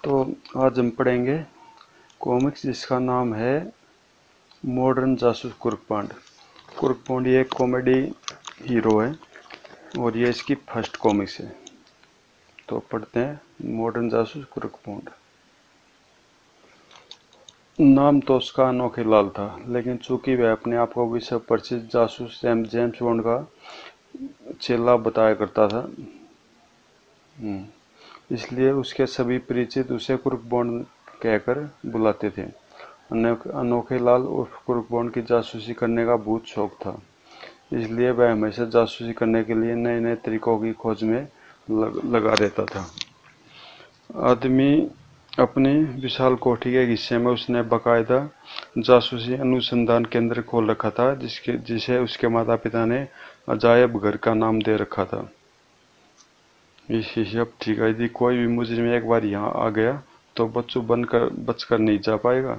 तो आज हम पढ़ेंगे कॉमिक्स जिसका नाम है मॉडर्न जासूस कुर्कपांड। कुर्कपांड ये एक कॉमेडी हीरो है और ये इसकी फर्स्ट कॉमिक्स है। तो पढ़ते हैं मॉडर्न जासूस कुर्कपांड। नाम तो उसका अनोखे लाल था, लेकिन चूंकि वह अपने आप को विश्व प्रसिद्ध जासूस जेम्स बॉन्ड का चेला बताया करता था, इसलिए उसके सभी परिचित उसे कुर्कबांड कहकर बुलाते थे। अनोखे लाल उर्फ कुर्कबांड की जासूसी करने का बहुत शौक था, इसलिए वह हमेशा जासूसी करने के लिए नए नए तरीकों की खोज में लगा रहता था। आदमी अपनी विशाल कोठी के हिस्से में उसने बाकायदा जासूसी अनुसंधान केंद्र खोल रखा था, जिसे उसके माता पिता ने अजायब घर का नाम दे रखा था। अब ठीक है, यदि कोई भी मुजरिम एक बार यहाँ आ गया तो बचकर नहीं जा पाएगा।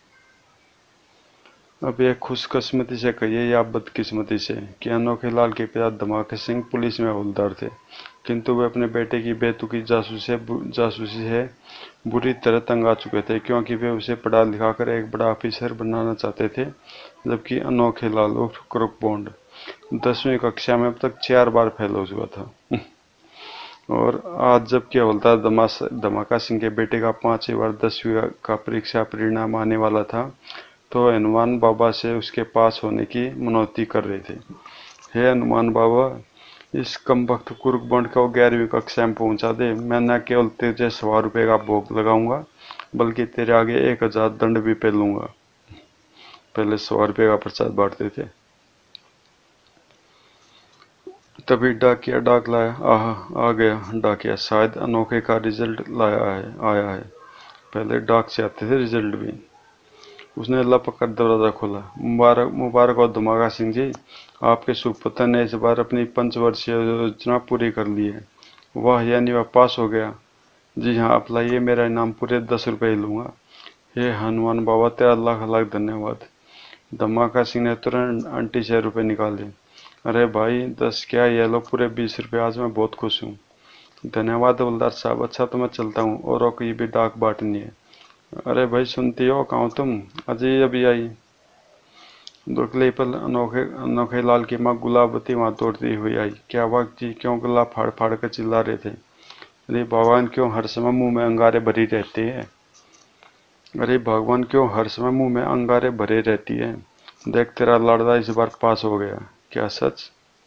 अब एक खुशकिस्मती से कहिए या बदकिस्मती से कि अनोखे लाल के पिता धमाके सिंह पुलिस में हवलदार थे, किंतु वे अपने बेटे की बेतुकी जासूसी से बुरी तरह तंग आ चुके थे, क्योंकि वे उसे पढ़ा लिखाकर एक बड़ा ऑफिसर बनाना चाहते थे। जबकि अनोखे लाल उर्फ कुर्कबांड 10वीं कक्षा में अब तक 4 बार फेल हो चुका था। और आज जबकि हवलदार धमाका सिंह के बेटे का 5वीं बार 10वीं का परीक्षा परिणाम आने वाला था, तो हनुमान बाबा से उसके पास होने की मनौती कर रहे थे। हे हनुमान बाबा, इस कमबख्त कुर्कबांड को 11वीं कक्षा में पहुंचा दे। मैं न केवल तुझे 100 रुपये का भोग लगाऊंगा, बल्कि तेरे आगे 1000 दंड भी पे लूंगा। पहले 100 रुपये का प्रसाद बांटते थे। तभी डाकिया डाक लाया। आ गया डाकिया, शायद अनोखे का रिजल्ट आया है। पहले डाक से आते थे रिजल्ट भी। उसने लपक कर दरवाजा खोला। मुबारक हो धमाका सिंह जी, आपके सुपुत्र ने इस बार अपनी पंचवर्षीय योजना पूरी कर ली है। वाह, यानी वह पास हो गया। जी हाँ, आप लाइए, मेरा इनाम पूरे 10 रुपये लूंगा। हे हनुमान बाबा, तेरा लाख लाख धन्यवाद। धमाका सिंह ने तुरंत 28 रुपये निकाले। अरे भाई 10 क्या, ये लो पूरे 20 रुपये, आज मैं बहुत खुश हूँ। धन्यवाद हवलदार साहब, अच्छा तो मैं चलता हूँ, औरों को ये भी डाक बांटनी है। अरे भाई सुनती हो, कहाँ तुम? अजय अभी आई। दुखले पर अनोखे लाल की माँ गुलाबती वहां दौड़ती हुई आई। क्या बात जी, क्यों गला फाड़ फाड़ कर चिल्ला रहे थे? अरे भगवान, क्यों हर समय मुंह में अंगारे भरी रहती है? अरे भगवान, क्यों हर समय मुंह में अंगारे भरे रहती है? देख, तेरा लाडला इस बार पास हो गया। क्या सच?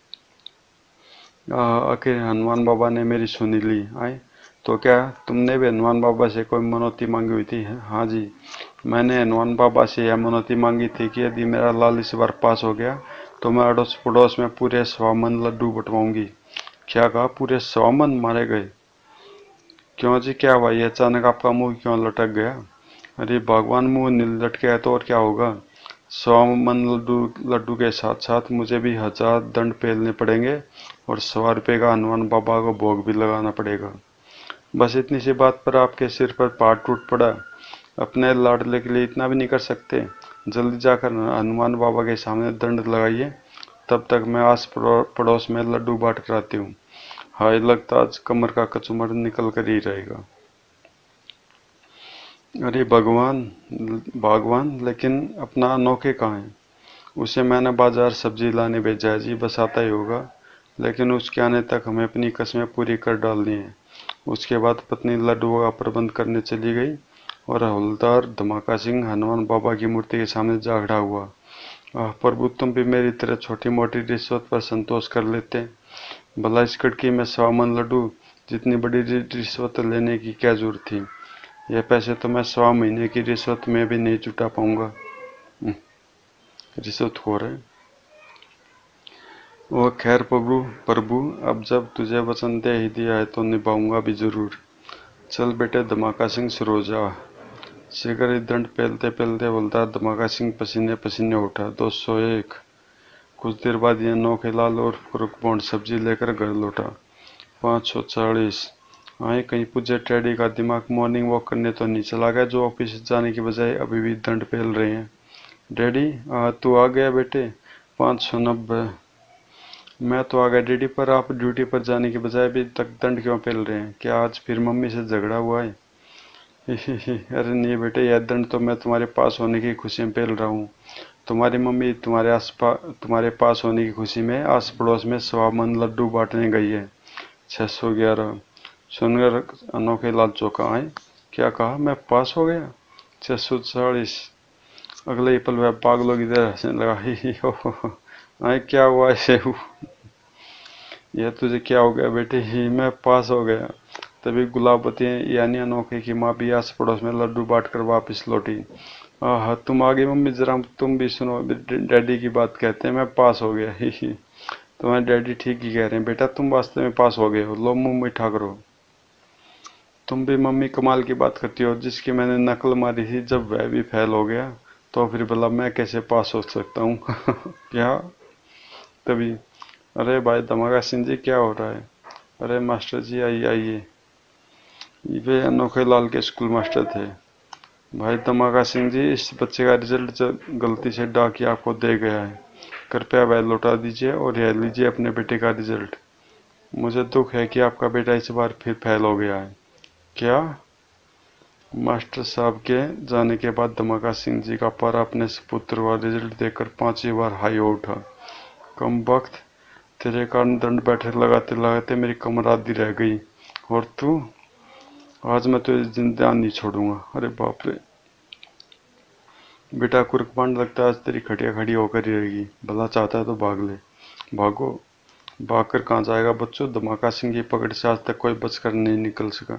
आखिर हनुमान बाबा ने मेरी सुनी ली। आए तो क्या तुमने भी हनुमान बाबा से कोई मनौती मांगी हुई थी? हाँ जी, मैंने हनुमान बाबा से यह मनौती मांगी थी कि यदि मेरा लाल इस बार पास हो गया तो मैं अड़ोस पड़ोस में पूरे 100 मन लड्डू बंटवाऊंगी। क्या कहा? पूरे 100 मन मारे गए? क्यों जी, क्या हुआ? ये अचानक आपका मुंह क्यों लटक गया? अरे भगवान, मुंह नहीं लटके तो और क्या होगा? 100 मन लड्डू के साथ साथ मुझे भी 1000 दंड पेलने पड़ेंगे और 100 रुपये का हनुमान बाबा को भोग भी लगाना पड़ेगा। बस इतनी सी बात पर आपके सिर पर पहाड़ टूट पड़ा। अपने लाडले के लिए इतना भी नहीं कर सकते? जल्दी जाकर हनुमान बाबा के सामने दंड लगाइए, तब तक मैं आस पड़ोस में लड्डू बांट कर आती हूँ। हाय, लगता आज कमर का कचूमर निकल कर ही रहेगा। अरे भगवान भगवान, लेकिन अपना अनोखे कहाँ है? उसे मैंने बाजार सब्जी लाने भेजा है जी, बस आता ही होगा। लेकिन उसके आने तक हमें अपनी कस्में पूरी कर डालनी है। उसके बाद पत्नी लड्डुओं का प्रबंध करने चली गई और हवलदार धमाका सिंह हनुमान बाबा की मूर्ति के सामने जा खड़ा हुआ। प्रभु, तुम भी मेरी तरह छोटी मोटी रिश्वत पर संतोष कर लेते। भला इस खिड़की में 100 मन लड्डू जितनी बड़ी रिश्वत लेने की क्या जरूरत थी? यह पैसे तो मैं 100 महीने की रिश्वत में भी नहीं जुटा पाऊंगा। रिश्वतखोर है वो। खैर प्रभु प्रभु, अब जब तुझे वचन दे ही दिया है तो निभाऊंगा भी जरूर। चल बेटे धमाका सिंह, शुरू हो जा। शिखर दंड पेलते पेलते हवलदार धमाका सिंह पसीने पसीने उठा। 201। कुछ देर बाद यह अनोखे लाल और कुर्कबांड सब्जी लेकर घर लौटा। 540। आए कहीं पूजे टेडी का दिमाग मॉर्निंग वॉक करने तो नहीं चला गया, जो ऑफिस जाने की बजाय अभी भी दंड पेल रहे हैं? डैडी, तू आ गया बेटे? 590। मैं तो आ गया डैडी, पर आप ड्यूटी पर जाने के बजाय अभी तक दंड क्यों पेल रहे हैं? क्या आज फिर मम्मी से झगड़ा हुआ है? अरे नहीं बेटे, यह दंड तो मैं तुम्हारे पास होने की खुशी में पेल रहा हूँ। तुम्हारी मम्मी तुम्हारे पास होने की खुशी में आस पड़ोस में 100 मन लड्डू बांटने गई है। 611। सुनकर अनोखे लाल चौंका। आए, क्या कहा, मैं पास हो गया? 640। अगले ही पल वह पागलों की तरह हंसने लगा। ही हो। आए, क्या हुआ इसे? यह तुझे क्या हो गया बेटे? ही, मैं पास हो गया। तभी गुलाबती यानी अनोखे की माँ भी आस पड़ोस में लड्डू बांट कर वापिस लौटी। आह, तुम आ गई मम्मी, जरा तुम भी सुनो, डैडी की बात कहते हैं, मैं पास हो गया। ही। तुम्हारे डैडी ठीक ही कह रहे हैं बेटा, तुम वास्तव में पास हो गए हो। लो मुंह मीठा करो। तुम भी मम्मी कमाल की बात करती हो, जिसकी मैंने नकल मारी थी जब वह भी फेल हो गया, तो फिर भला मैं कैसे पास हो सकता हूँ? क्या? तभी, अरे भाई धमाका सिंह जी, क्या हो रहा है? अरे मास्टर जी, आइए आइए। वे अनोखे लाल के स्कूल मास्टर थे। भाई धमाका सिंह जी, इस बच्चे का रिजल्ट गलती से डाकिया आपको दे गया है। कृपया वह लौटा दीजिए और यह लीजिए अपने बेटे का रिजल्ट। मुझे दुख है कि आपका बेटा इस बार फिर फेल हो गया है। क्या? मास्टर साहब के जाने के बाद धमाका सिंह जी का पारा अपने पुत्र का रिजल्ट देखकर 5 बार हाई हो उठा। कम वक्त, तेरे कारण दंड बैठक लगाते लगाते मेरी कमर आधी रह गई। और तू, आज मैं तुझे जिंदा नहीं छोड़ूंगा। अरे बाप रे। बेटा कुर्कमांड, लगता है आज तेरी खटिया खड़ी होकर ही रहेगी। भला चाहता है तो भाग ले। भागो। भागकर कहाँ जाएगा बच्चों? धमाका सिंह की पकड़ से आज तक कोई बचकर नहीं निकल सका।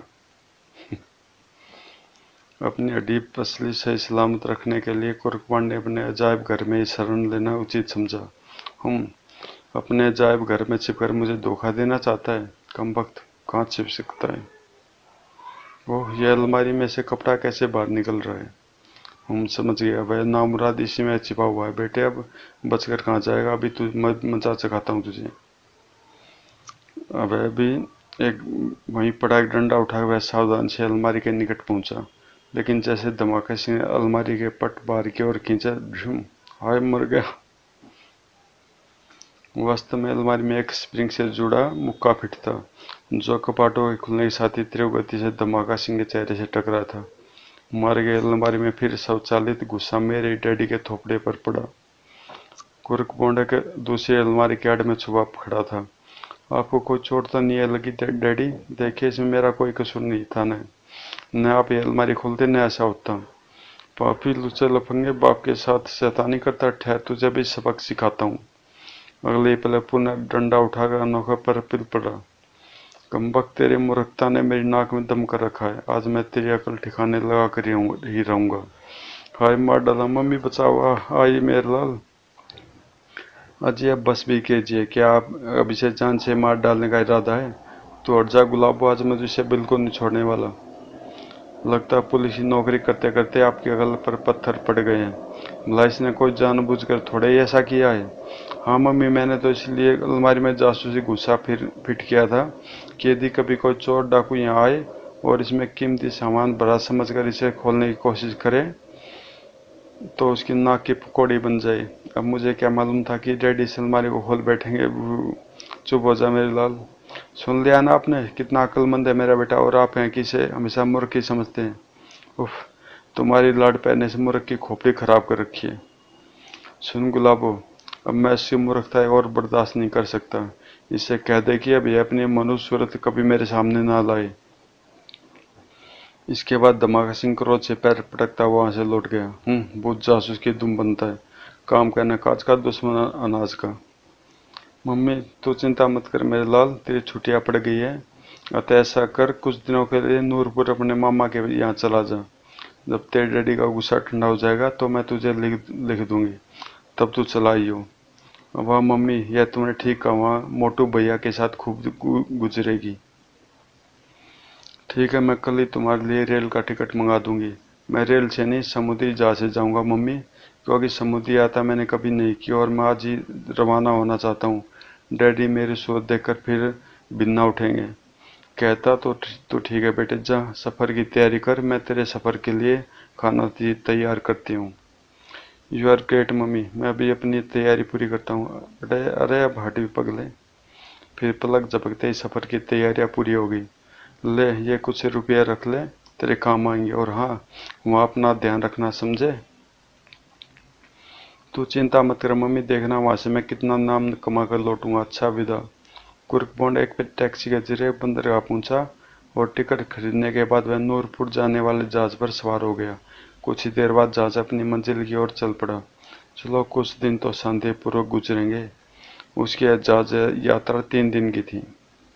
अपनी हड्डी पसली सही सलामत रखने के लिए कुर्कमांड ने अपने अजायब घर में ही शरण लेना उचित समझा। हम, अपने अजायब घर में छिपकर मुझे धोखा देना चाहता है? कमबख्त, कहाँ छिप सकता है? ओह, यह अलमारी में से कपड़ा कैसे बाहर निकल रहा है? हम, समझ गया, वह नामुराद इसी में छिपा हुआ है। बेटे अब बचकर कहाँ जाएगा? अभी तू मजा चखाता हूँ तुझे। अब अभी एक वहीं पड़ा एक डंडा उठा, वह सावधान से अलमारी के निकट पहुंचा, लेकिन जैसे धमाके से अलमारी के पट बाहर की ओर खींचा, झूम, हाय मर गया। वास्तव में अलमारी में एक स्प्रिंग से जुड़ा मुक्का फिट था, जो कपाटों के खुलने के साथ ही तीव्र गति से धमाका सिंह के चेहरे से टकरा था। मर गए। अलमारी में फिर स्वचालित गुस्सा मेरे डैडी के थोपड़े पर पड़ा। कुर्क बोंडे के दूसरी अलमारी के आड़ में छुपा खड़ा था। आपको कोई चोट तो नहीं है लगी डैडी? देखिए, इसमें मेरा कोई कसूर नहीं था। न आप ये अलमारी खोलते न ऐसा होता। पापी लुच्चे लफंगे, बाप के साथ शैतानी करता, ठहर तुझे भी सबक सिखाता हूँ। अगले पल पुनः डंडा उठाकर अनोखा पर पिल पड़ा। कमबख्त, तेरी मूर्खता ने मेरी नाक में दम कर रखा है। आज मैं तेरी अकल ठिकाने लगा कर ही रहूंगा। हाय, मार डाला। मम्मी बचाओ। आई मेरे लाल। अजय, अब बस भी कीजिए। क्या आप अब इसे जान से मार डालने का इरादा है? तो हट जा गुलाबो, आज मैं तुझे बिल्कुल नहीं छोड़ने वाला। लगता है पुलिस की नौकरी करते करते आपके गल पर पत्थर पड़ गए हैं। भला इसने कोई जानबूझकर थोड़े ही ऐसा किया है। हाँ मम्मी, मैंने तो इसलिए अलमारी में जासूसी घुसा फिर फिट किया था कि यदि कभी कोई चोर डाकू यहाँ आए और इसमें कीमती सामान भरा समझकर इसे खोलने की कोशिश करे, तो उसकी नाक की पकौड़ी बन जाए। अब मुझे क्या मालूम था कि डैडी इस अलमारी को खोल बैठेंगे। चुप हो जा मेरे लाल। सुन लिया ना आपने, कितना अक्लमंद है मेरा बेटा, और आप हैं कि इसे हमेशा मूर्ख ही समझते हैं। उफ, तुम्हारी लाड पहनने से मूर्ख की खोपड़ी खराब कर रखी है। सुन गुलाबो, अब मैं इसकी मूर्खता और बर्दाश्त नहीं कर सकता। इससे कह दे कि अब यह अपनी मनुष्य सूरत कभी मेरे सामने ना लाए। इसके बाद धमाका सिंह क्रोध से पैर पटकता हुआ वहां से लौट गया। बहुत जासूस की दुम बनता है, काम करना काज का, दुश्मन अनाज का। मम्मी, तू चिंता मत कर मेरे लाल, तेरी छुट्टियां पड़ गई है। अतः ऐसा कर, कुछ दिनों के लिए नूरपुर अपने मामा के यहाँ चला जा। जब तेरे डैडी का गुस्सा ठंडा हो जाएगा तो मैं तुझे लिख दूंगी, तब तू चला ही हो। वाह मम्मी, यह तुमने ठीक कहा, वहाँ मोटू भैया के साथ खूब गुजरेगी। ठीक है, मैं कल ही तुम्हारे लिए रेल का टिकट मंगा दूंगी। मैं रेल से नहीं, समुद्री जहाज से जाऊंगा मम्मी, क्योंकि समुद्री यात्रा मैंने कभी नहीं की और मैं आज ही रवाना होना चाहता हूँ। डैडी मेरी सूरत देखकर फिर बिन्ना उठेंगे। कहता तो ठीक है बेटे, जा सफ़र की तैयारी कर, मैं तेरे सफ़र के लिए खाना तैयार करती हूँ। यू आर ग्रेट मम्मी, मैं अभी अपनी तैयारी पूरी करता हूँ। अरे अरे, अब हट भी पगले। फिर पलक झपकते ही सफ़र की तैयारियां पूरी हो गई। ले, ये कुछ रुपया रख ले, तेरे काम आएंगे। और हाँ, वहाँ अपना ध्यान रखना, समझे? तू चिंता मत कर मम्मी, देखना वहां से मैं कितना नाम कमा कर लौटूंगा। अच्छा विदा। कुर्कबॉन्ड एक फिर टैक्सी के जरिए बंदरगाह पहुंचा और टिकट खरीदने के बाद वह नूरपुर जाने वाले जहाज पर सवार हो गया। कुछ ही देर बाद जहाज अपनी मंजिल की ओर चल पड़ा। चलो कुछ दिन तो शांतिपूर्वक गुजरेंगे। उसकी जहाज यात्रा 3 दिन की थी।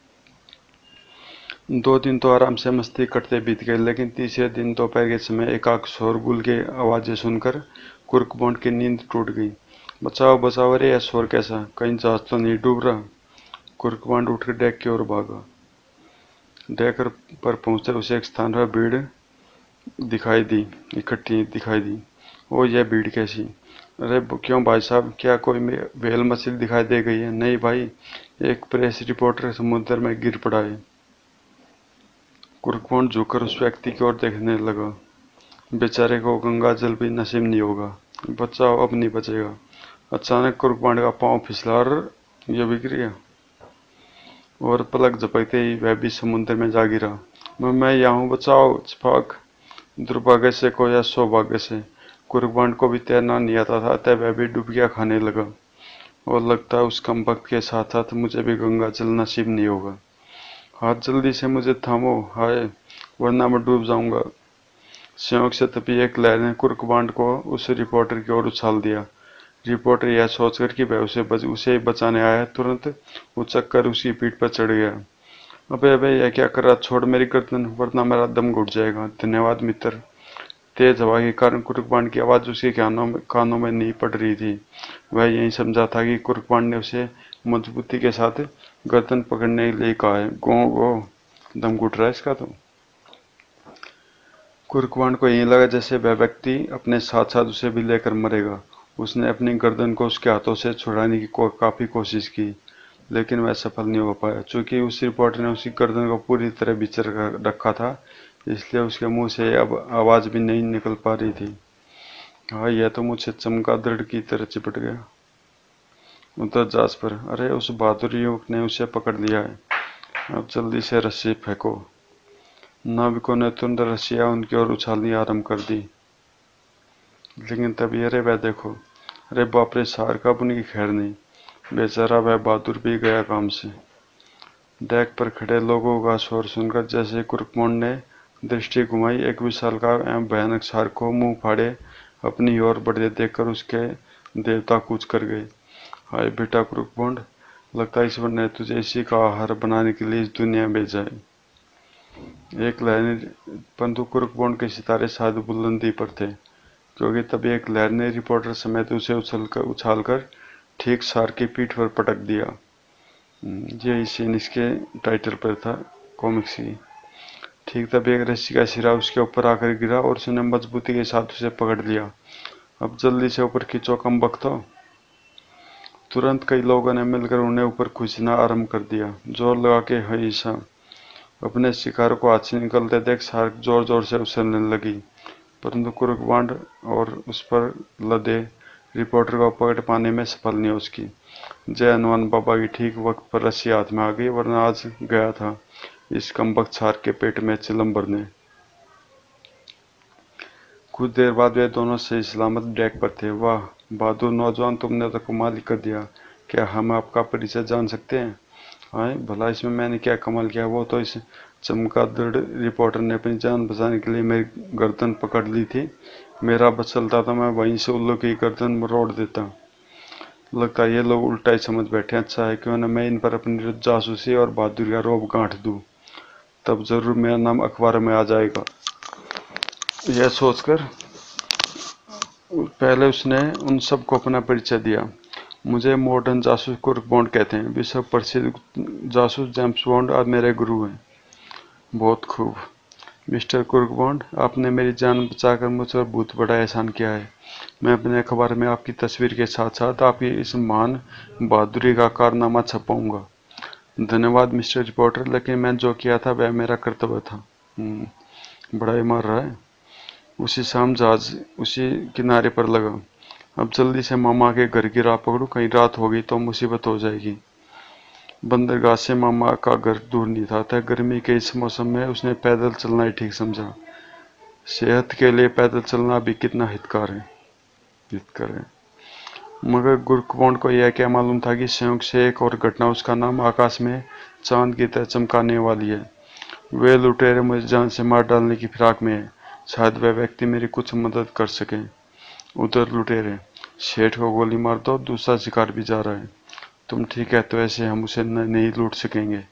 2 दिन तो आराम से मस्ती करते बीत गए, लेकिन तीसरे दिन दोपहर के समय एकाक शोरगुल के आवाजें सुनकर कुर्कबॉन्ड की नींद टूट गई। बचाओ बचाओ, अरे यह शोर कैसा, कहीं जहाज तो नहीं डूब रहा? कुर्कबॉन्ड उठकर डेक की ओर भागा। डेक पर पहुंचते उसे एक स्थान पर भीड़ दिखाई दी, इकट्ठी दिखाई दी। ओ यह भीड़ कैसी? अरे क्यों भाई साहब, क्या कोई व्हेल मछली दिखाई दे गई है? नहीं भाई, एक प्रेस रिपोर्टर समुद्र में गिर पड़ा है। कुर्कबॉन्ड झुककर उस व्यक्ति की ओर देखने लगा। बेचारे को गंगा जल भी नसीब नहीं होगा। बचाओ, अब नहीं बचेगा। अचानक कुर्कबॉन्ड का पांव फिसला और यह बिक गया और पलक झपकते ही वह भी समुद्र में जा गिरा। मैं यहाँ हूँ, बचाओ छपाक। दुर्भाग्य से को या सौभाग्य से कुर्बान को भी तैरना नहीं आता था, अतः वह भी डुबकियां खाने लगा। और लगता है उस कमबख्त के साथ साथ मुझे भी गंगा जल नसीब नहीं होगा। हाथ जल्दी से मुझे थामो, हाय, वरना मैं डूब जाऊंगा। संयोग से तभी एक लहर ने कुर्कबांड को उस रिपोर्टर की ओर उछाल दिया। रिपोर्टर यह सोचकर कि वह उसे बचाने आया है, तुरंत उचक कर उसकी पीठ पर चढ़ गया। अबे अबे, यह क्या कर रहा? छोड़ मेरी गर्दन, वरना मेरा दम घुट जाएगा। धन्यवाद मित्र। तेज हवा के कारण कुर्कबांड की आवाज उसके कानों में नहीं पड़ रही थी। वह यही समझा था कि कुर्कबांड ने उसे मजबूती के साथ गर्दन पकड़ने के लिए कहा है। गो गो, दम घुट रहा है इसका तो। कुर्कबांड को यही लगा जैसे वह व्यक्ति अपने साथ साथ उसे भी लेकर मरेगा। उसने अपनी गर्दन को उसके हाथों से छुड़ाने की काफी कोशिश की, लेकिन वह सफल नहीं हो पाया। चूंकि उस रिपोर्टर ने उसकी गर्दन को पूरी तरह बिचर रखा था, इसलिए उसके मुंह से अब आवाज भी नहीं निकल पा रही थी। हाँ, यह तो मुझसे चमगादड़ की तरह चिपट गया। उधर जहाज पर, अरे उस बहादुर युवक ने उसे पकड़ लिया है। अब जल्दी से रस्सी फेंको। नाविकों ने तुरंत रस्सियां उनकी ओर उछालनी आरंभ कर दी। लेकिन तभी, अरे वह देखो, अरे बाप रे, सार का उनकी खैर नहीं। बेचारा वह बहादुर भी गया काम से। डेक पर खड़े लोगों का शोर सुनकर जैसे कुर्कमोंड ने दृष्टि घुमाई, एक विशालकाय एवं भयानक शार्क को मुंह फाड़े अपनी ओर बढ़ते देखकर उसके देवता कूच कर गए। हाय बेटा कुर्कमोंड, लगता है ईश्वर ने तुझे इसी का आहार बनाने के लिए इस दुनिया में भेजा है। एक लहर, परंतु कुर्कमोंड के सितारे शायद बुलंदी पर थे, क्योंकि तभी एक लहर ने रिपोर्टर समेत उसे उछालकर ठीक शार्क की पीठ पर पटक दिया। ये सीन इसके टाइटल पर था, कॉमिक्स की। ठीक तभी एक रस्सी का सिरा उसके ऊपर आकर गिरा और उसने मजबूती के साथ उसे पकड़ लिया। अब जल्दी से ऊपर खींचो कमबख्त। तुरंत कई लोगों ने मिलकर उन्हें ऊपर खींचना आरंभ कर दिया। जोर लगा के हईसा। अपने शिकार को हाथ से निकलते देख शार्क जोर जोर से उछलने लगी, परंतु कुर्कबांड और उस पर लदे रिपोर्टर को पकड़ पाने में सफल नहीं हो सकी। जय हनुमान बाबा की ठीक वक्त पर रस्सी हाथ में आ गई, वरना आज गया था इस कमबख्त शार्क के पेट में चिलम भरने। कुछ देर बाद वे दोनों सही सलामत डेक पर थे। वाह बहादुर नौजवान, तुमने तो कमाल ही कर दिया। क्या हम आपका परिचय जान सकते हैं? हाँ भला इसमें मैंने क्या कमाल किया? वो तो इस चमगादड़ रिपोर्टर ने अपनी जान बचाने के लिए मेरी गर्दन पकड़ ली थी। मेरा बस चलता तो मैं वहीं से उल्लू की गर्दन मरोड़ देता। लगता है ये लोग उल्टा ही समझ बैठे। अच्छा है, क्यों न मैं इन पर अपनी जासूसी और बहादुरी का रोब गांठ दूं, तब जरूर मेरा नाम अखबार में आ जाएगा। यह सोचकर पहले उसने उन सबको अपना परिचय दिया। मुझे मॉडर्न जासूस कुर्कबॉन्ड कहते हैं। विश्व प्रसिद्ध जासूस जेम्स बॉन्ड अब मेरे गुरु हैं। बहुत खूब मिस्टर कुर्कबॉन्ड, आपने मेरी जान बचाकर मुझ पर बहुत बड़ा एहसान किया है। मैं अपने अखबार में आपकी तस्वीर के साथ साथ आपकी इस महान बहादुरी का कारनामा छपाऊंगा। धन्यवाद मिस्टर रिपोर्टर, लेकिन मैं जो किया था वह मेरा कर्तव्य था। बड़ा ही मार रहा है। उसी शाम जहाज उसी किनारे पर लगा। अब जल्दी से मामा के घर की राह पकड़ूं, कहीं रात हो गई तो मुसीबत हो जाएगी। बंदरगाह से मामा का घर दूर नहीं था, अतः गर्मी के इस मौसम में उसने पैदल चलना ही ठीक समझा। सेहत के लिए पैदल चलना भी कितना हितकर है। मगर गुरकुंड को यह क्या मालूम था कि संयोग से एक और घटना उसका नाम आकाश में चांद की तरह चमकाने वाली है। वे लुटेरे मुझे जान से मार डालने की फिराक में है। शायद वह व्यक्ति मेरी कुछ मदद कर सके। उधर लुटेरे, सेठ को गोली मार दो, दूसरा शिकार भी जा रहा है। तुम ठीक कहते हो, ऐसे हम उसे नहीं लूट सकेंगे।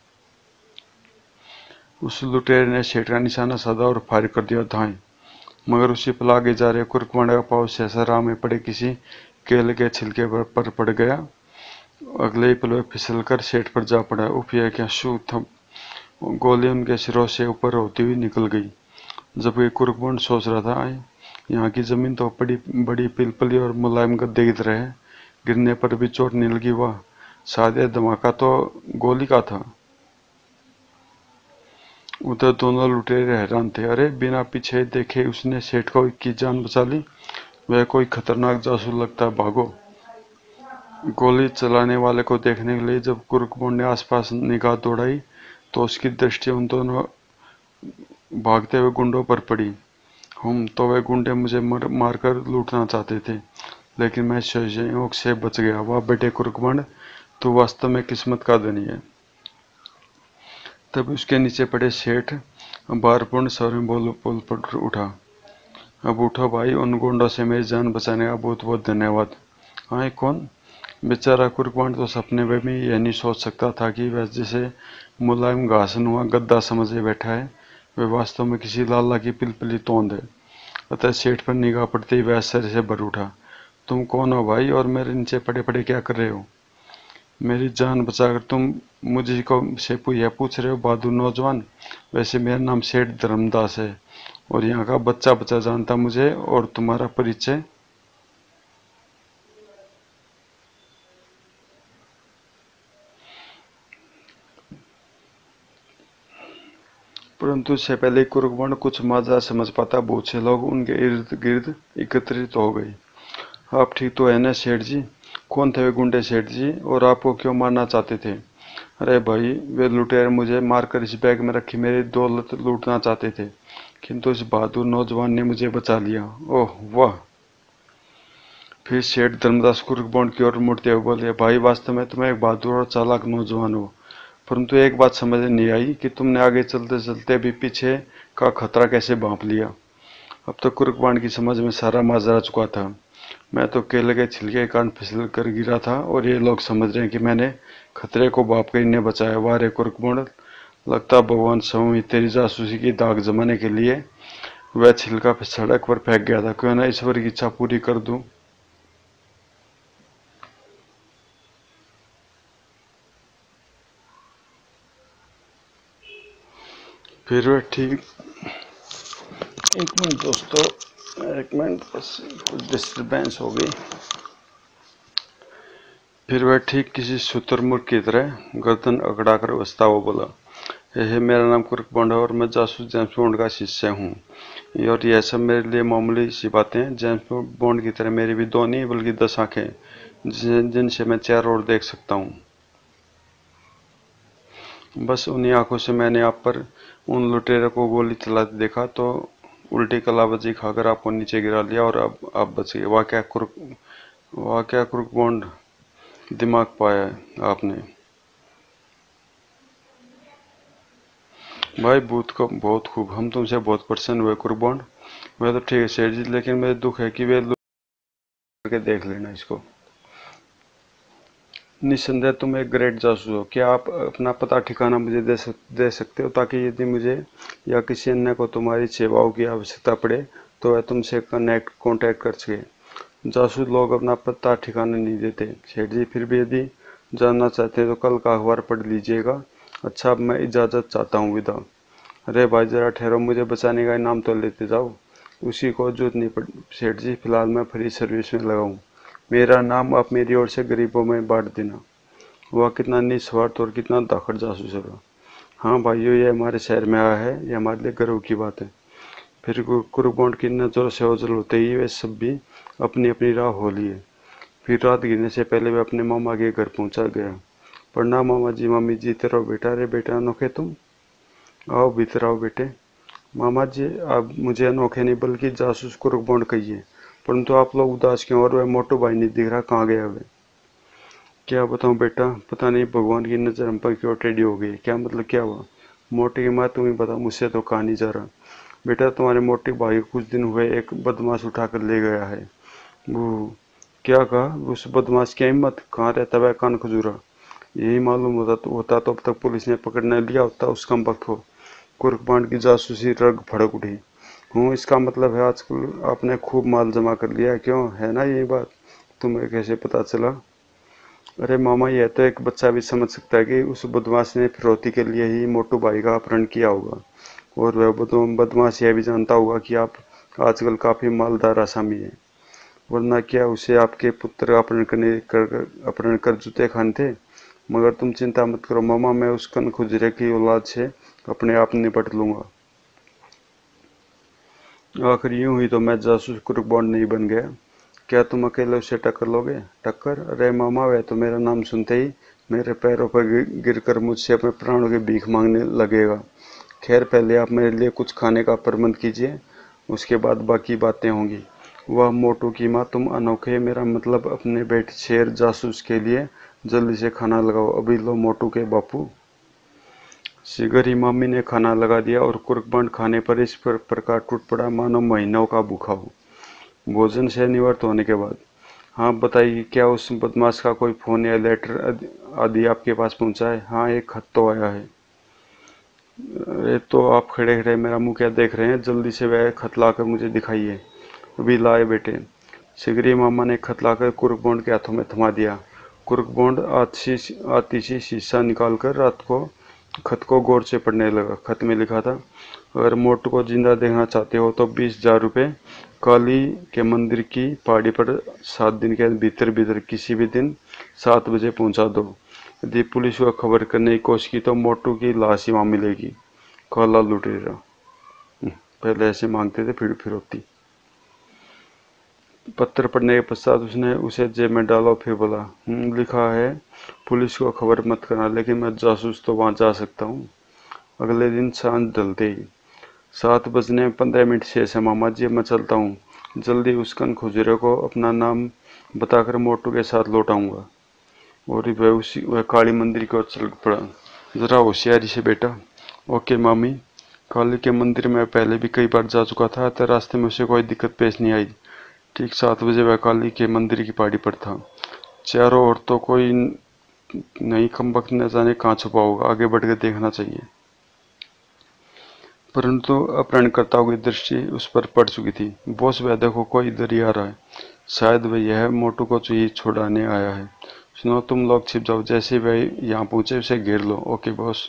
उस लुटेरे ने सेठ का निशाना साधा और फायर कर दिया, धाएं। मगर उसी पल आगे जा रहे कुरकुंड का पाँव सहसा राह में पड़े किसी केले के छिलके पर पड़ गया। अगले ही पल फिसल कर सेठ पर जा पड़ा। उफ, यह क्या शू था। गोली उनके सिरों से ऊपर होती हुई निकल गई। जबकि कुरकुंड सोच रहा था, यहाँ की जमीन तो बड़ी बड़ी पिलपली और मुलायम गद्दे की तरह है, गिरने पर भी चोट नहीं लगी। वाह, शायद यह धमाका तो गोली का था। उधर दोनों लुटेरे हैरान थे। अरे, बिना पीछे देखे उसने सेठ को की जान बचा ली। वह कोई खतरनाक जासूस लगता है, भागो। गोली चलाने वाले को देखने के लिए जब कुरकुंड ने आसपास निगाह दौड़ाई तो उसकी दृष्टि उन दोनों भागते हुए गुंडों पर पड़ी। तो वे गुंडे मुझे मारकर लूटना चाहते थे, लेकिन मैं संयोग से बच गया। वाह बेटे कुरकुंड, तू वास्तव में किस्मत का धनी है। तब उसके नीचे पड़े सेठ भारपूर्ण स्वर में बोल पड़ उठा, अब उठो भाई, उन गुंडों से मेरी जान बचाने का बहुत बहुत धन्यवाद। हाँ, कौन? बेचारा कुरकुंड तो सपने में भी यह नहीं सोच सकता था कि वह जिसे मुलायम घासनुमा गद्दा समझे बैठा है, वह वास्तव में किसी लाला की पिलपली तोंद है। अतः सेठ पर निगाह पड़ते ही वह आश्चर्य से भर उठा। तुम कौन हो भाई, और मेरे नीचे पड़े पड़े क्या कर रहे हो? मेरी जान बचाकर तुम मुझे को से यह पूछ रहे हो, बहादुर नौजवान? वैसे मेरा नाम सेठ धर्मदास है और यहाँ का बच्चा बच्चा जानता मुझे। और तुम्हारा परिचय? परंतु इससे पहले कुरकुंड कुछ माजरा समझ पाता, बहुत से लोग उनके इर्द गिर्द एकत्रित हो गए। आप ठीक तो है ना सेठ जी? कौन थे वे गुंडे सेठ जी, और आपको क्यों मारना चाहते थे? अरे भाई, वे लुटेरे मुझे मारकर इस बैग में रखी मेरी दौलत लूटना चाहते थे, किंतु इस बहादुर नौजवान ने मुझे बचा लिया। ओह वाह। फिर सेठ धर्मदास कुरकुंड की ओर मुड़ते हुए बोले, भाई वास्तव में तुम एक बहादुर और चालाक नौजवान हो, परंतु एक बात समझ नहीं आई कि तुमने आगे चलते चलते भी पीछे का खतरा कैसे भांप लिया। अब तो कुरकुंड की समझ में सारा माजरा चुका था। मैं तो केले के छिलके के कारण फिसल कर गिरा था और ये लोग समझ रहे हैं कि मैंने खतरे को भाप कर इन्हें बचाया। वाह रे कुरकुंड, लगता भगवान स्वयं ही तेरी जासूसी की दाग जमाने के लिए वह छिलका सड़क पर फेंक गया था। क्यों ना ईश्वर की इच्छा पूरी कर दूं। फिर वह ठीक, एक मिनट दोस्तों, एक मिनट, बस कुछ डिस्टर्बेंस हो गई। फिर वह ठीक किसी शुतुरमुर्ग की तरह गर्दन अकड़ाकर हंसता हुआ बोला, यह मेरा नाम कुरकुंड है और मैं जासूस जेम्स बॉन्ड का शिष्य हूँ। और यह सब मेरे लिए मामूली सी बातें हैं। जेम्स बॉन्ड की तरह मेरी भी दो नहीं बल्कि 10 आंखें, जिनसे मैं चारों ओर देख सकता हूँ। बस उन्हीं आंखों से मैंने आप पर उन लुटेरों को गोली चलाते देखा तो उल्टी कलाबाजी खाकर आपको नीचे गिरा लिया और अब आप बच गए। वाह क्या कुरकुंड, दिमाग पाया है आपने। भाई बहुत खूब, हम तुमसे बहुत प्रसन्न हुए कुरकुंड। मैं तो ठीक है सेठ जी, लेकिन मुझे दुख है कि वे लोग करके देख लेना इसको। निस्संदेह तुम एक ग्रेट जासूस हो। क्या आप अपना पता ठिकाना मुझे दे सकते हो, ताकि यदि मुझे या किसी अन्य को तुम्हारी सेवाओं की आवश्यकता पड़े तो वह तुमसे कांटेक्ट कर सके। जासूस लोग अपना पता ठिकाना नहीं देते सेठ जी। फिर भी यदि जानना चाहते हैं तो कल का अखबार पढ़ लीजिएगा। अच्छा, अब मैं इजाज़त चाहता हूँ, विदा। अरे भाई जरा ठहरो, मुझे बचाने का इनाम तो लेते जाओ। उसी को जरूरत नहीं पड़ सेठ जी, फिलहाल मैं फ्री सर्विस में लगा हूँ। मेरा नाम आप मेरी ओर से गरीबों में बांट देना। वह कितना निस्वार्थ और कितना दाखड़ जासूस है। हाँ भाइयों, ये हमारे शहर में आया है, ये हमारे लिए गर्व की बात है। फिर कुरकुंड की नजरों से ओझल होते ही वे सब भी अपनी अपनी राह हो लिए। फिर रात गिरने से पहले वह अपने मामा के घर पहुंचा गया। प्रणाम मामा जी, मम्मी जी, तेरा बेटा। रे बेटा अनोखे तुम, आओ भीतर आओ बेटे। मामा जी, आप मुझे अनोखे नहीं बल्कि जासूस कुर्क बॉन्ड कहिए, परंतु आप लोग उदास क्यों? और वह मोटू भाई नहीं दिख रहा, कहाँ गया वे? क्या बताऊं बेटा, पता नहीं भगवान की नजर हम पर क्यों टेढ़ी हो गई। क्या मतलब, क्या हुआ? मोटी की माँ, तुम्हें बता, मुझसे तो कहा नहीं जा रहा। बेटा, तुम्हारे मोटे भाई को कुछ दिन हुए एक बदमाश उठा कर ले गया है। वो क्या कहा? उस बदमाश की हिम्मत! कहाँ रहता वह कान खजूरा? यही मालूम होता तो अब तक पुलिस ने पकड़ न लिया होता उस कम वक्त को। कुर्कबांड की जासूसी रग भड़क उठी। हूँ, इसका मतलब है आजकल आपने खूब माल जमा कर लिया है, क्यों? है ना यही बात? तुम्हें कैसे पता चला? अरे मामा, यह तो एक बच्चा भी समझ सकता है कि उस बदमाश ने फिरौती के लिए ही मोटू भाई का अपहरण किया होगा। और वह बदमाश यह भी जानता होगा कि आप आजकल काफी मालदार आसामी हैं, वरना क्या उसे आपके पुत्र अपहरण कर जूते खाने थे? मगर तुम चिंता मत करो मामा, मैं उस कन खुजरे की औलाद से अपने आप निपट लूंगा। आखिर यूं ही तो मैं जासूस कुर्बान नहीं बन गया। क्या तुम अकेले उसे टक्कर लोगे? टक्कर? अरे मामा, वह तो मेरा नाम सुनते ही मेरे पैरों पर गिरकर मुझसे अपने प्राणों की भीख मांगने लगेगा। खैर, पहले आप मेरे लिए कुछ खाने का प्रबंध कीजिए, उसके बाद बाकी बातें होंगी। वह मोटू की माँ, तुम अनोखे, मेरा मतलब अपने बेटे शेर जासूस के लिए जल्दी से खाना लगाओ। अभी लो मोटू के बापू। शीघ्र ही मामी ने खाना लगा दिया और कुर्कबंद खाने पर इस प्रकार टूट पड़ा मानो महीनों का भूखा हो। भोजन से निवृत्त होने के बाद, हाँ बताइए, क्या उस बदमाश का कोई फोन या लेटर आदि आपके पास पहुंचा है? हाँ, एक खत तो आया है। अरे तो आप खड़े खड़े मेरा मुंह क्या देख रहे हैं? जल्दी से वह खत लाकर मुझे दिखाइए। अभी लाए बेटे। शीघ्र मामा ने खत लाकर कुर्कबॉन्ड के हाथों में थमा दिया। कुर्कबॉन्ड आती सी शीशा निकालकर रात को खत को गौर से पढ़ने लगा। खत में लिखा था, अगर मोटू को जिंदा देखना चाहते हो तो 20,000 रुपये काली के मंदिर की पहाड़ी पर 7 दिन के भीतर भीतर किसी भी दिन 7 बजे पहुंचा दो। यदि पुलिस को खबर करने की कोशिश की तो मोटू की लाश ही वहां मिलेगी। काला लुटेरा। पहले ऐसे मांगते थे, फिर फिरौती। पत्र पढ़ने के पश्चात उसने उसे जेब में डाला और फिर बोला, लिखा है, पुलिस को खबर मत करना, लेकिन मैं जासूस तो वहां जा सकता हूँ। अगले दिन सांझ ढलते ही 7 बजने 15 मिनट शेष है मामा जी, मैं चलता हूँ। जल्दी उस कन खुजरे को अपना नाम बताकर मोटू के साथ लौट आऊंगा। और वह काली मंदिर की ओर चल पड़ा। जरा होशियारी से बेटा। ओके मामी। काली के मंदिर में पहले भी कई बार जा चुका था, तो रास्ते में उसे कोई दिक्कत पेश नहीं आई। ठीक 7 बजे वह काली के मंदिर की पहाड़ी पर था। चारों ओर तो कोई नहीं, कमबख्त न जाने कहाँ छुपा होगा। आगे बढ़कर देखना चाहिए। परंतु अपहरणकर्ताओं की दृष्टि उस पर पड़ चुकी थी। बॉस, वह देखो, कोई इधर ही आ रहा है। शायद वह यह मोटू को ही छुड़ाने आया है। सुनो, तुम लोग छिप जाओ, जैसे वह यहाँ पहुंचे उसे घेर लो। Okay boss.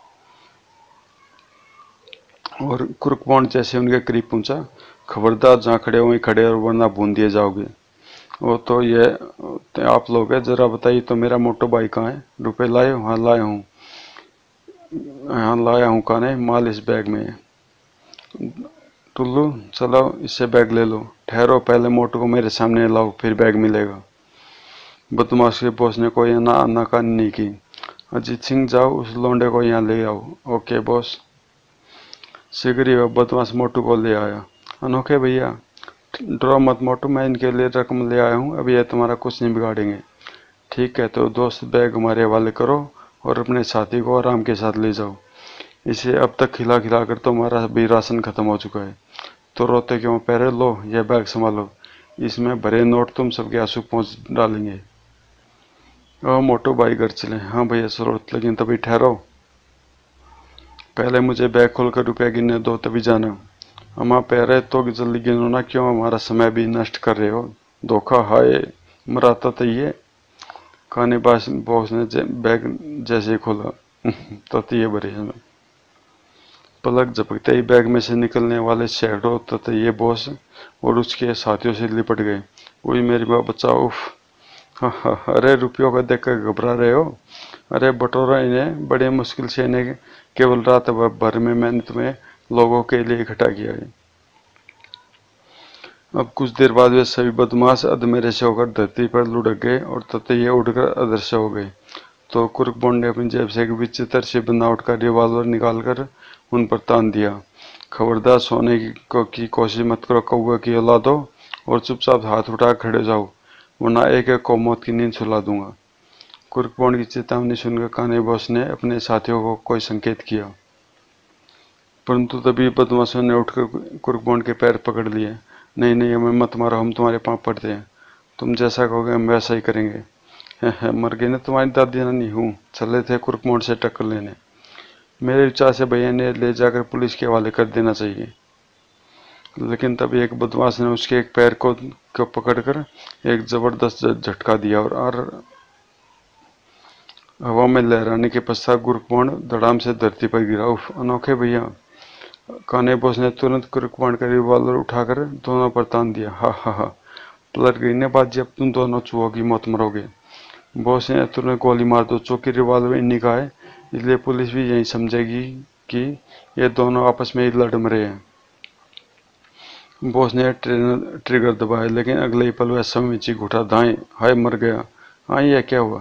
और कुर्कबॉन्ड जैसे उनके करीब पहुंचा, खबरदार, जहाँ खड़े हो वहीं खड़े और वरना भून दिए जाओगे। वो तो ये आप लोग हैं, जरा बताइए तो मेरा मोटो भाई कहाँ है? रुपए लाए हो? हाँ लाया हूँ। हाँ लाया हूँ, कहाँ है? माल इस बैग में है। टुल्लू, चलो इससे बैग ले लो। ठहरो, पहले मोटू को मेरे सामने लाओ, फिर बैग मिलेगा। बदमाश के बॉस ने कोई नाकानी नहीं की। अजीत सिंह, जाओ उस लौंडे को यहाँ ले आओ। Okay boss. शीघ्र ही वह बदमाश मोटू को ले आया। अनोखे भैया, डरो मत मोटू, मैं इनके लिए रकम ले आया हूँ, अभी यह तुम्हारा कुछ नहीं बिगाड़ेंगे। ठीक है तो दोस्त, बैग हमारे हवाले करो और अपने साथी को आराम के साथ ले जाओ। इसे अब तक खिला खिला कर तो हमारा भी राशन खत्म हो चुका है, तो रोते क्यों? पहले लो यह बैग संभालो, इसमें भरे नोट तुम सबके आंसू पहुंच डालेंगे। मोटू भाई घर चले? हाँ भैया जरूरत, लेकिन तभी ठहरो, पहले मुझे बैग खोलकर रुपया गिनने दो, तभी जाना। अम्मा पैरे तो जल्दी गिनो ना, क्यों हमारा समय भी नष्ट कर रहे हो? धोखा, हाय मराता तो ये। खाने बॉस ने बैग जैसे ही खोला ततीये भरे हैं। पलक झपकते ही बैग में से निकलने वाले सैकड़ों ततीये बॉस और उसके साथियों से लिपट गए। वही मेरी माँ, बचाओ, उफ। हाँ, अरे रुपयों को देखकर घबरा रहे हो? अरे बटोरा इन्हें, बड़े मुश्किल से इन्हें केवल रात भर में मेहनत में लोगों के लिए इकट्ठा किया है। अब कुछ देर बाद वे सभी बदमाश अधमेरे से होकर धरती पर लुढ़क गए और ततैये उड़कर अदृश्य हो गए। तो कुर्कबॉन्ड ने अपनी जेब से एक विचित्र सी बनावट का रिवॉल्वर निकालकर उन पर तान दिया। खबरदार सोने की कोशिश मत करो कौवे की औलादो, और चुपचाप हाथ उठा खड़े जाओ, वरना एक एक को मौत की नींद सुला दूंगा। कुर्कबॉन्ड की चेतावनी सुनकर काने बॉस ने अपने साथियों को कोई संकेत किया, परंतु तभी बदमाशों ने उठकर कुर्कबॉन्ड के पैर पकड़ लिए। नहीं नहीं, हमें मत मारो, हम तुम्हारे पांव पड़ते हैं, तुम जैसा कहोगे हम वैसा ही करेंगे। है मर गए ना, तुम्हारी दादी नानी हूँ, चले थे कुर्कबॉन्ड से टक्कर लेने। मेरे विचार से भैया ने ले जाकर पुलिस के हवाले कर देना चाहिए। लेकिन तभी एक बदमाश ने उसके एक पैर को पकड़कर एक जबरदस्त झटका दिया और हवा में लहराने के पश्चात कुर्कबॉन्ड धड़ाम से धरती पर गिरा। उफ, अनोखे भैया। काने बॉस ने तुरंत कुर्कबॉन्ड का रिवॉल्वर उठाकर दोनों पर तान दिया। हा हा हा, पलट गई ना बाजी, अब तुम दोनों चूहों की मौत मरोगे। बॉस ने तुरंत गोली मार दो, चौकी रिवॉल्वर इन्हीं का है, इसलिए पुलिस भी यही समझेगी कि ये दोनों आपस में ही लड़ मरे हैं। बॉस ने ट्रिगर दबाया, लेकिन अगले ही पल वह समय में चीख उठा, दाएं, हाय मर गया। हाँ, यह क्या हुआ?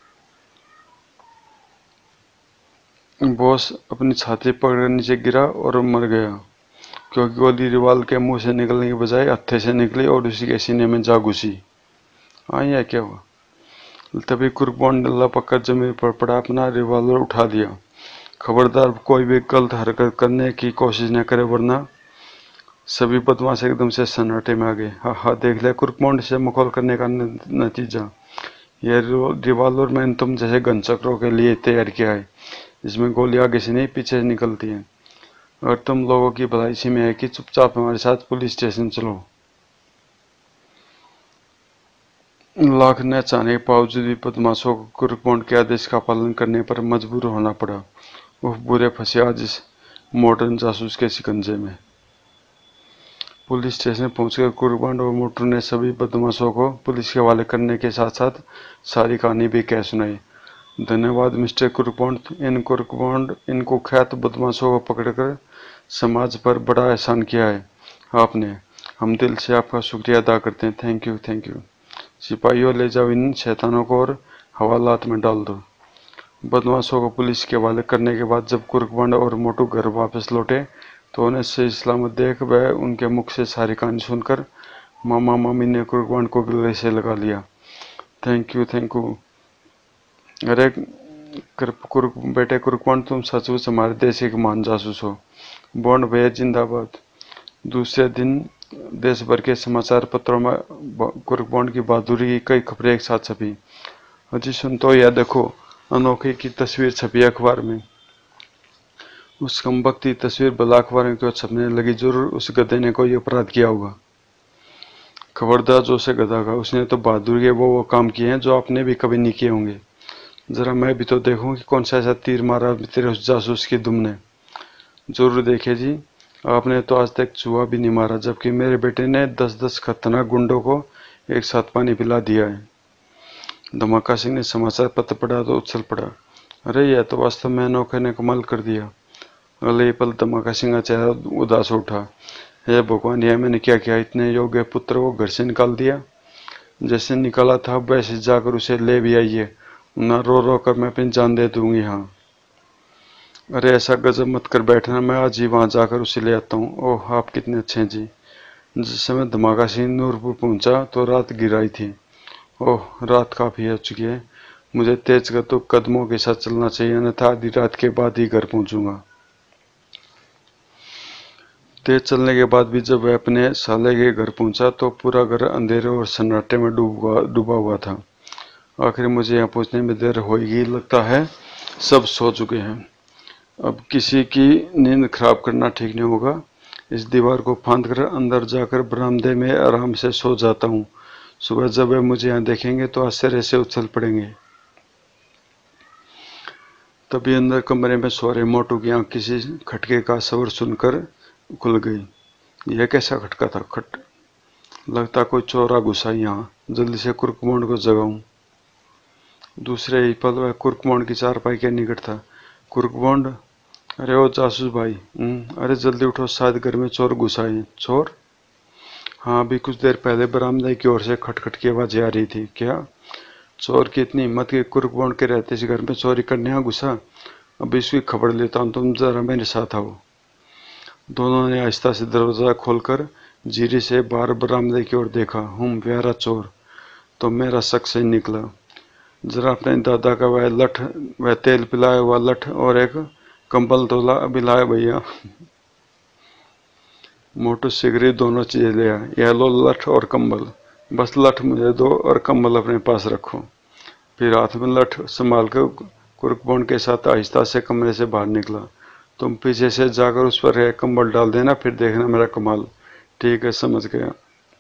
बॉस अपनी छाती पकड़कर नीचे गिरा और मर गया, क्योंकि गोली रिवाल के मुंह से निकलने के बजाय हत्थे से निकली और उसी के सीने में जा घुसी। हाँ, यह क्या हुआ? तभी कुर्कबॉन्ड लपक कर जमीन पर पड़ा, अपना रिवॉल्वर उठा दिया। खबरदार कोई भी गलत हरकत करने की कोशिश न करे, वरना सभी बदमाश एकदम से सन्नाटे में आ गए। हाँ हाँ, देख लिया कुर्कबॉन्ड से मखौल करने का नतीजा। यह रिवॉल्वर मैंने तुम जैसे गनचक्रों के लिए तैयार किया है, इसमें गोली आगे से नहीं पीछे से निकलती है, और तुम लोगों की भलाई इसी में है कि चुपचाप हमारे साथ पुलिस स्टेशन चलो। लाख न चाहने के बावजूद भी बदमाशों को कुर्कबॉन्ड के आदेश का पालन करने पर मजबूर होना पड़ा। वह बुरे फंसे आज इस मॉडर्न जासूस के शिकंजे में। पुलिस स्टेशन पहुंचकर कुर्कबॉन्ड और मोटू ने सभी बदमाशों को पुलिस के हवाले करने के साथ साथ सारी कहानी भी कह सुनाई। धन्यवाद मिस्टर कुर्कबॉन्ड, इन कुख्यात बदमाशों को पकड़कर समाज पर बड़ा एहसान किया है आपने। हम दिल से आपका शुक्रिया अदा करते हैं। Thank you, thank you. सिपाहियों, ले जाओ इन शैतानों को और हवालात में डाल दो। बदमाशों को पुलिस के हवाले करने के बाद जब कुर्कबॉन्ड और मोटू घर वापस लौटे तो उन्हें सही सलामत देख वह उनके मुख से सारी कहानी सुनकर मामा मामी ने कुर्कबॉन्ड को गले से लगा लिया। Thank you, thank you. अरे बेटे कुर्कबॉन्ड, तुम सचमुच हमारे देश के महान जासूस हो। बॉन्ड भैया जिंदाबाद। दूसरे दिन देश भर के समाचार पत्रों में कुर्कबॉन्ड की बहादुरी की कई खबरें एक साथ छपी। अजी सुन तो, यह देखो, अनोखे की तस्वीर छपी अखबार में। उस कमबख्त की तस्वीर भला अखबार में क्यों छपने लगी? जरूर उस गधे ने कोई अपराध किया होगा। खबरदार जो से गधा का, उसने तो बहादुरी के वो काम किए हैं जो आपने भी कभी नहीं किए होंगे। जरा मैं भी तो देखूं कि कौन सा ऐसा तीर मारा तेरे उस जासूस की दुम ने। जरूर देखिए जी, आपने तो आज तक चूहा भी नहीं मारा, जबकि मेरे बेटे ने 10-10 खतरनाक गुंडों को एक साथ पानी पिला दिया है। धमाका सिंह ने समाचार पत्र पढ़ा तो उछल पड़ा। अरे, यह तो वास्तव में अनोखे ने कमाल कर दिया। अगले पल धमाका सिंह का चेहरा उदास उठा। हे भगवान, यह मैंने क्या किया? इतने योग्य पुत्र को घर से निकाल दिया। जैसे निकाला था वैसे जाकर उसे ले भी आइए, न रो रो कर मैं अपनी जान दे दूंगी। हाँ, अरे ऐसा गजब मत कर बैठना, मैं आज ही वहां जाकर उसे ले आता हूँ। ओह, आप कितने अच्छे हैं जी। जिस समय धमाका सिंह नूरपुर पहुंचा तो रात गिर आई थी। ओह, रात काफी हो चुकी है, मुझे तेज कदमों के साथ चलना चाहिए, अन्यथा आधी रात के बाद ही घर पहुंचूंगा। तेज चलने के बाद भी जब वह अपने साले के घर पहुंचा तो पूरा घर अंधेरे और सन्नाटे में डूबा हुआ था। आखिर मुझे यहाँ पहुंचने में देर होगी, लगता है सब सो चुके हैं। अब किसी की नींद खराब करना ठीक नहीं होगा। इस दीवार को फांद कर अंदर जाकर बरामदे में आराम से सो जाता हूँ। सुबह जब वे मुझे यहाँ देखेंगे तो आश्चर्य से उछल पड़ेंगे। तभी अंदर कमरे में सो रहे मोटू की आंख किसी खटके का शोर सुनकर खुल गई। यह कैसा खटका था? खट, लगता कोई चोरा घुसा यहाँ, जल्दी से कुर्कबॉन्ड को जगाऊं। दूसरे ही पल वह कुर्कबॉन्ड की चारपाई के निकट था। कुर्कबॉन्ड, अरे ओ जासूस भाई, अरे जल्दी उठो, शायद घर में चोर घुसा है। चोर? हाँ, अभी कुछ देर पहले बरामदे की ओर से खटखट की आवाज़ आ रही थी। क्या? चोर की इतनी हिम्मत कि कुर्कबॉन्ड के रहते इस घर में चोरी करने यहाँ घुसा? अब इसकी खबर लेता हूँ, तुम जरा मेरे साथ आओ। दोनों ने आहिस्ता से दरवाजा खोलकर जीरी से बाहर बरामदे की ओर देखा। प्यारा चोर, तो मेरा शक सही निकला। जरा अपने दादा का वह तेल पिलाया हुआ लठ और एक कंबल तोला, अभी लाया भैया। मोटू सिगरी दोनों चीजें ले आया। यह लो लठ और कंबल। बस लठ मुझे दो और कंबल अपने पास रखो। फिर हाथ में लठ संभाल कर कुर्कबॉन्ड के साथ आहिस्ता से कमरे से बाहर निकला। तुम पीछे से जाकर उस पर एक कंबल डाल देना, फिर देखना मेरा कमाल। ठीक है, समझ गया।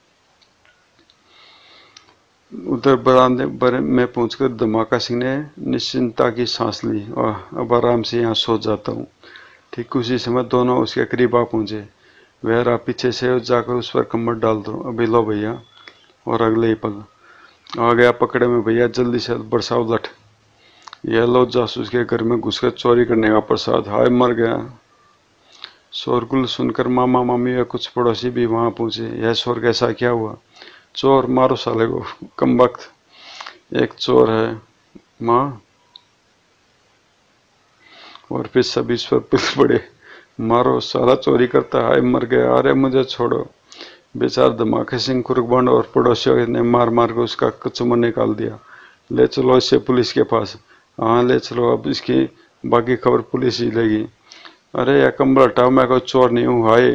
उधर बरामदे में पहुंचकर धमाका सिंह ने निश्चिंतता की सांस ली और अब आराम से यहाँ सो जाता हूँ। ठीक उसी समय दोनों उसके करीब आ पहुंचे। वह रहा पीछे से जाकर उस पर कमर डाल दो, अभी लो भैया। और अगले ही पल आ गया पकड़े में भैया, जल्दी से बरसाओ लठ। यह लो जासूस के घर में घुसकर चोरी करने का प्रसाद। हाय मर गया। शोरगुल सुनकर मामा मामी व कुछ पड़ोसी भी वहां पहुंचे। यह शोर कैसा, क्या हुआ? चोर, मारो साले को। कमबख्त, एक चोर है माँ। और फिर सभी इस पर पिल पड़े। मारो, साला चोरी करता है, मर गया। अरे मुझे छोड़ो। बेचारा धमाके सिंह, कुर्कबॉन्ड और पड़ोसियों ने मार मार कर उसका कचूमर निकाल दिया। ले चलो इसे पुलिस के पास। हाँ ले चलो, अब इसकी बाकी खबर पुलिस ही लेगी। अरे यह कंबल हटाओ, मैं कोई चोर नहीं हूँ। हाय।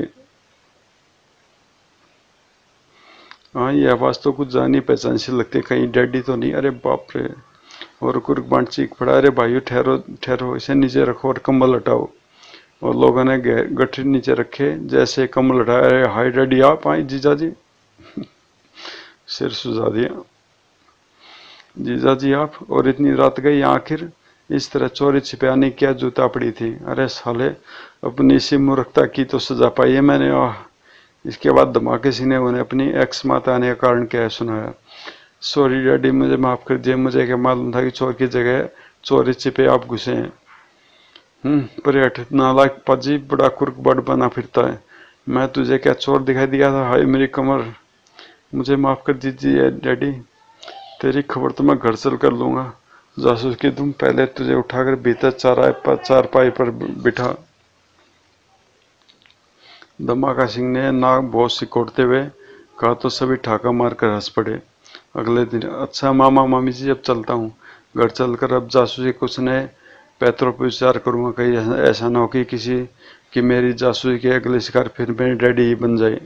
हाँ ये आवाज तो कुछ जानी पहचान सी लगती, कहीं डैडी तो नहीं? अरे बाप रे। और कुर्कबॉन्ड चीख पड़ा, अरे भाइयों ठहरो ठहरो, इसे नीचे रखो और कंबल हटाओ। और लोगों ने गठरी नीचे रखे। जैसे कंबल हटाया, अरे हाय डैडी आप आए जीजा जी। सिर सुझा दिया। जीजा जी आप, और इतनी रात गई आखिर? इस तरह चोरी छिपाने की क्या जूता पड़ी थी? अरे साले, अपनी इसी मूर्खता की तो सजा पाई है मैंने। इसके बाद धमाके सिंह ने उन्हें अपनी एक्स माता आने का कारण क्या है सुनाया। सॉरी डैडी, मुझे माफ कर दिया। मुझे क्या मालूम था कि चोर की जगह चोरी छिपे आप घुसे हैं। पर्यट नालायक पाजी, बड़ा कुर्कबॉन्ड बना फिरता है। मैं तुझे क्या चोर दिखाई दिया था? हाय मेरी कमर। मुझे माफ कर दीजिए डैडी। तेरी खबर तो मैं घर चल कर लूंगा। जासूस की तुम, पहले तुझे उठाकर भीतर चारपाई पर बिठा। धमाका सिंह ने नाक बहुत सिकोड़ते हुए कहा तो सभी ठाका मारकर हंस पड़े। अगले दिन, अच्छा मामा मामी जी अब चलता हूँ। घर चलकर अब जासूसी कुछ नए पैतरों पर विचार करूंगा। कहीं ऐसा ना हो कि किसी की मेरी जासूसी के अगले शिकार फिर मेरी डैडी ही बन जाए।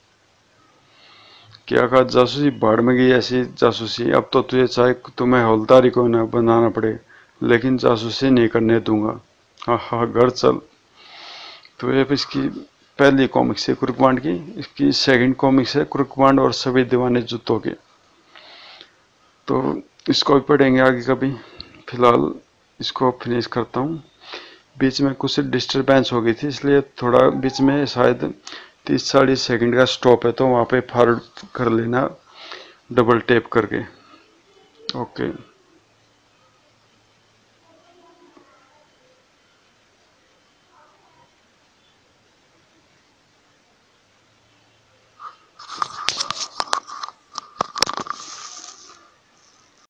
क्या कहा? जासूसी भाड़ में गई ऐसी जासूसी। अब तो तुझे चाहे तुम्हें हौलदारी को न बनाना पड़े, लेकिन जासूसी नहीं करने दूंगा। हाँ हाँ, घर चल। तो ये इसकी पहली कॉमिक्स है कुर्कबॉन्ड की। इसकी सेकंड कॉमिक्स है कुर्कबॉन्ड और सभी दीवाने जूतों के। तो इसको भी पढ़ेंगे आगे कभी। फिलहाल इसको फिनिश करता हूँ। बीच में कुछ डिस्टरबेंस हो गई थी, इसलिए थोड़ा बीच में शायद 30-40 सेकंड का स्टॉप है, तो वहाँ पे फॉरवर्ड कर लेना डबल टैप करके। ओके।